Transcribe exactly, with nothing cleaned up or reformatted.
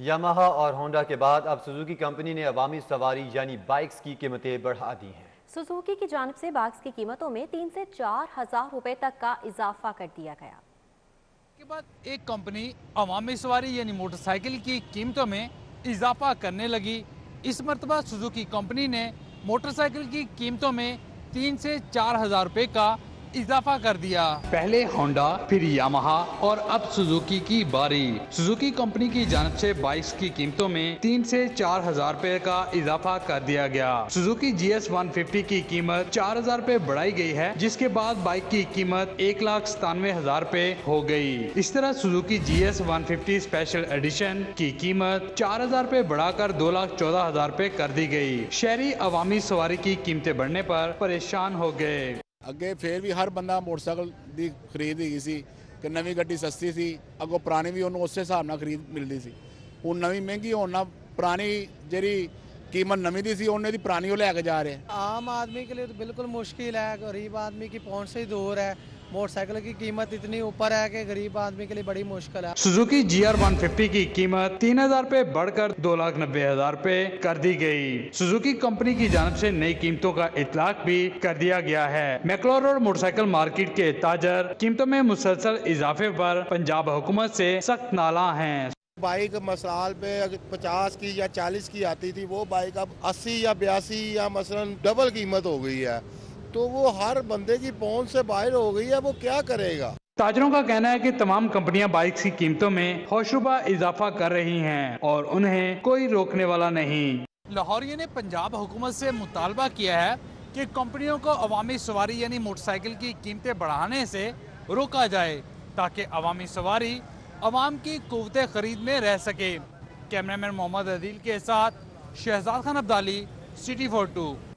Yamaha और Honda के बाद अब सुजुकी कंपनी ने अवामी सवारी यानी बाइक्स की कीमतें बढ़ा दी हैं। सुजुकी की जानिब से बाइक्स की कीमतों में तीन से चार हजार रुपए तक का इजाफा कर दिया गया। के बाद एक कंपनी अवामी सवारी यानी मोटरसाइकिल की कीमतों में इजाफा करने लगी। इस मरतबा सुजुकी कंपनी ने मोटरसाइकिल की कीमतों में तीन से चार हजार रुपए का इजाफा कर दिया। पहले होंडा, फिर यामाहा और अब सुजुकी की बारी। सुजुकी कंपनी की जानिब से बाइक्स की कीमतों में तीन से चार हजार रुपए का इजाफा कर दिया गया। Suzuki G S one fifty की कीमत चार हजार रुपए बढ़ाई गई है, जिसके बाद बाइक की कीमत एक लाख सतानवे हजार रुपए हो गई। इस तरह Suzuki G S one fifty special edition की कीमत चार हजार रुपए बढ़ाकर दो लाख चौदह हजार रुपए कर दी गई। शहरी अवामी सवारी की कीमतें बढ़ने पर परेशान हो गए। ਅੱਗੇ ਫੇਰ ਵੀ ਹਰ ਬੰਦਾ ਮੋਟਰਸਾਈਕਲ ਦੀ ਖਰੀਦ ਹੀ ਸੀ ਕਿ ਨਵੀਂ ਗੱਡੀ ਸਸਤੀ ਸੀ, ਅੱਗੋਂ ਪੁਰਾਣੀ ਵੀ ਉਹਨੂੰ ਉਸੇ ਹਿਸਾਬ ਨਾਲ ਖਰੀਦ ਮਿਲਦੀ ਸੀ। ਹੁਣ ਨਵੀਂ ਮਹਿੰਗੀ ਹੋਣ ਨਾਲ ਪੁਰਾਣੀ ਜਿਹੜੀ कीमत नवी दी सी उन्हें दी पुरानी वो लेके जा रहे हैं। आम आदमी के लिए तो बिल्कुल मुश्किल है, गरीब आदमी की पहुंच से ही दूर है। मोटरसाइकिल की कीमत इतनी ऊपर है कि गरीब आदमी के लिए बड़ी मुश्किल है। Suzuki G R one fifty की कीमत तीन हजार रूपए बढ़कर दो लाख नब्बे हजार रूपए कर दी गई। सुजुकी कंपनी की जानब से नई कीमतों का इतलाक भी कर दिया गया है। मैक्लोर रोड मोटरसाइकिल मार्केट के ताजर कीमतों में मुसलसल इजाफे पर पंजाब हुकूमत से सख्त नाला हैं। बाइक मसाल पे पचास की या चालीस की आती थी, वो बाइक अब अस्सी या बयासी या मसलन डबल कीमत हो गई है, तो वो हर बंदे की पहुंच से बाहर हो गई है। वो क्या करेगा? ताजरों का कहना है कि तमाम कंपनियां बाइक्स की कीमतों में होशरुबा इजाफा कर रही हैं और उन्हें कोई रोकने वाला नहीं। लाहौरिया ने पंजाब हुकूमत से मुतालबा किया है कि कंपनियों को अवामी सवारी यानी मोटरसाइकिल की कीमतें बढ़ाने से रोका जाए, ताकि अवामी सवारी अवाम की कुव्वते खरीद में रह सके। कैमरामैन मोहम्मद अदील के साथ Shahzad Khan Abdali, city four to.